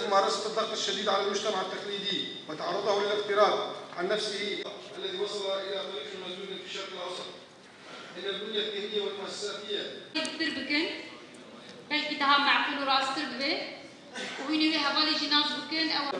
ممارسة الضغط الشديد على المجتمع التقليدي وتعرضه للاغتراب عن نفسه الذي وصل إلى طريق المسدود في الشرق الأوسط. إن البنية الذهنية والمؤسساتية تربكن بلكي تها معقول وراس تربه وينوي هبالي جناز بكن أو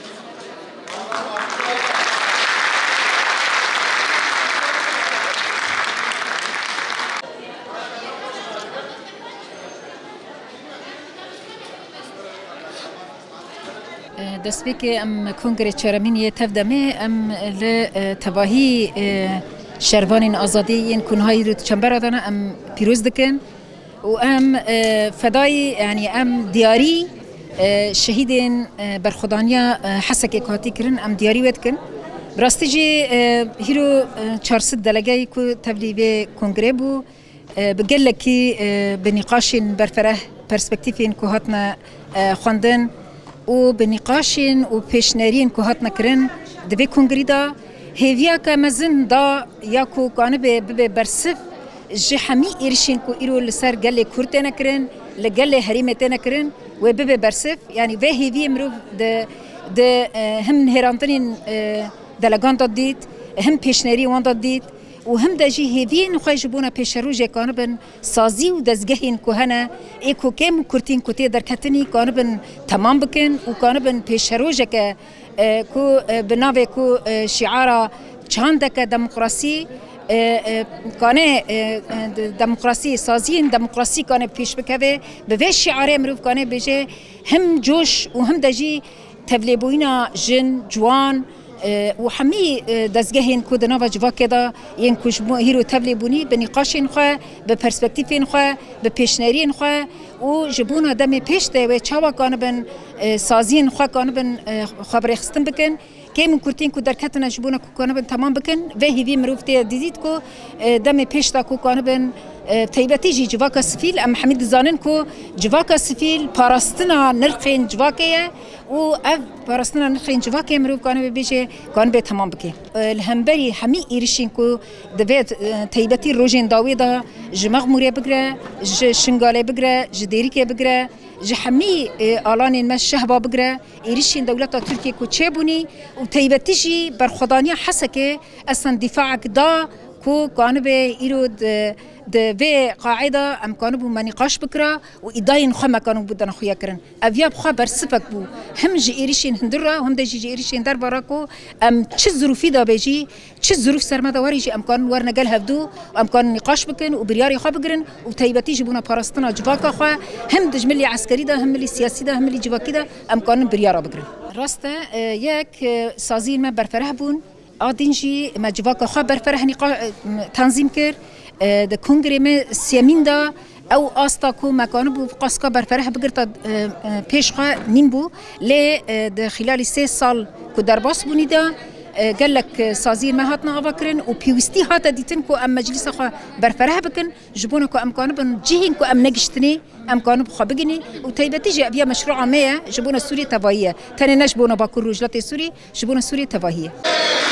دەستپێکی ئەم کۆنگرێ چارەمینیە تەفدەمێ ئەم لە تەواهی شەروانین ئازادیین کونهایی رو چەمبەرە دانا ئەم پیرۆز دکن و ئەم فەدای یعنی ئەم دیاری شەهیدên بەرخۆدانیا حەسەکێ هاتی kirin ئەم دیاری وێ dikin براستی jî hîro 400 delegeyî ku tevlî vê kongrê bû bi gelekî bi nîqaşên berfereh perspektîfên ku hatine xwendin û bi nîqaşên û pêşneriyên ku hatine kirin di vê kongrî da hêviyeke mezin da ya ku kanibê bibe bersif ji hemî êrişên ku îro li ser gelê Kurd têne kirin li gelê herêmê têne kirin wê bibe bersif yanî vê hêviyê mirov di him hêrantinên delegan da dît him pêşneriyê wan da dît û him de jî hêviyên xwe ji bona pêşerûjê kanibin sazî û dezgehên ku hene ê ku kêm kurtîn ku tê derketinî kanibin temam bikin û kanibin pêşerûjeke ku bi navê ku şiara çandeke demokrasî kanê demokrasî saziyên demokrasî kanê pêş bikeve bi vê şiarê mirov kanê bêje him coş û him de jî tevlêbûyîna jin ciwan و همی دستگاهین کو دنوا جواکه دا این کوش هیرو تبلی بونی به نقاشین خو به پرسپکتیفین خو به پیشنهرین خو و جبونا دم پیشته و چاوا کانبن سازین خو کانبن خبر خستن بکن که من کورتین کو درکتنا جبونا کو کانبن تمام بکن و هیوی مروفتی دیدید کو دم پیشتا کو کانبن تایبەتی جی جواکا سفیل ام حمید زانن کو جواکا سفیل پاراستنا نرخین جواکیه و اف پاراستنا نرخین جواکیه مروف کانه بیشه کانه به تمام بکی الهمبری همی ایرشین کو دوید تایبەتی روژین داوی دا جمغ موریه بگره شنگاله بگره جدیریکه بگره همی آلانین مش شهبا بگره ایرشین دولتا ترکیه کو چه بونی و تایبەتی جی برخودانی حسکه اصلا دفاعک دا کو کانه به ایرود د وی قاعده ام كانوا بو منقاش بكره وإداين خما كانوا بدنا خويا كرن افياب خبر سفك بو هم جي إيريشين هندرة هم جي إيريشين در براكو ام تش ظروفي دا بيجي تش ظروف سرمدا وريجي ام كانوا ورنا قال هفدو وام كانوا نقاش بكن وبرياري خا بكرن وتيبتي جبونا باراستنا جواكا خا هم دجملي عسكري دا هم اللي سياسي دا هم اللي جواكي دا ام كانوا بريارا بكرن راسته ياك سازين ما برفره بون آدینجی مجواک خبر فرهنی تنظیم کرد د کنگره می سیمین دا او آستا کو مکان بو قاسکا برفره بگرد پیش خا نیم بو لی د خلال 3 سال کو درباس بونی دا قالك سازين ما هاتنا أفكرن وبيوستي هاتا ديتن كو أم مجلس خا برفره بكن جبونا كو أم كانوا بن جهين كو أم نجشتني أم كانوا بخابجني وتيبتي جاء بيا مشروع مية جبونا سوريا تباهية تاني نجبونا باكور رجلات سوري جبونا سوريا تباهية.